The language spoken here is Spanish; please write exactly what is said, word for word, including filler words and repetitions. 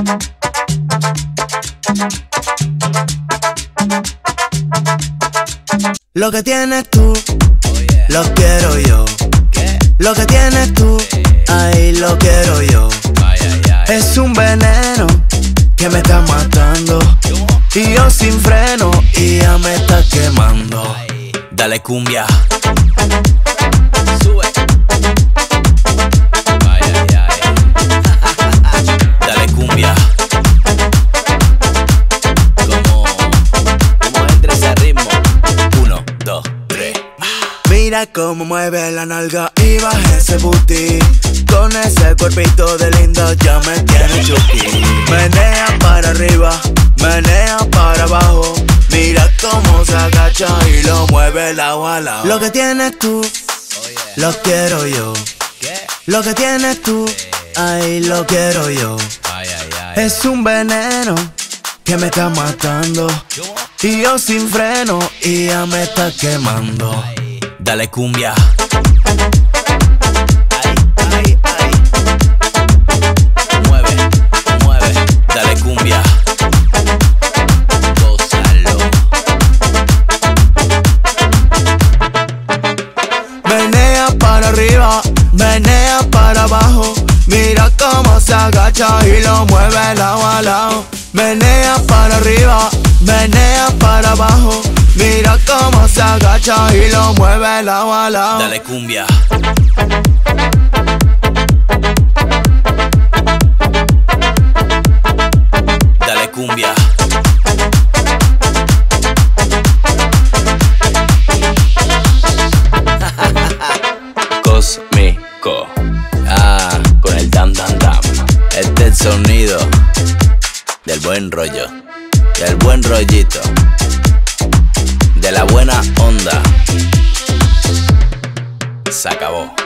Lo que tienes tú, oh, yeah. Lo quiero yo. ¿Qué? Lo que tienes tú, eh. Ahí lo quiero yo. Ay, ay, ay. Es un veneno que me está matando. ¿Cómo? Y yo sin freno y ya me está quemando. Ay. Dale cumbia. Sube. Ay, ay, ay. Dale cumbia. Como, como entre ese ritmo. Uno, dos, tres. Mira cómo mueve la nalga y baja ese booty. Con ese cuerpito de lindo ya me tiene chuki. Menea para arriba, menea para abajo. Mira cómo se agacha y lo mueve lado a lado. Lo que tienes tú, oh, yeah. Lo quiero yo. ¿Qué? Lo que tienes tú, eh. Ahí lo quiero yo. Ay, ay, ay. Es un veneno que me está matando. ¿Cómo? Y yo sin freno y ya me está quemando. Ay. Dale cumbia. Ay, ay, ay. Mueve, mueve, dale cumbia. Gózalo. Menea para arriba, menea para abajo. Mira cómo se agacha y lo mueve lado a lado. Menea para arriba, menea para abajo. Mira cómo se agacha y lo mueve lado a lado. Dale cumbia. Dale cumbia. Cósmico. Ah, con el dam dam dam. Este es el sonido del buen rollo, del buen rollito, de la buena onda. Se acabó.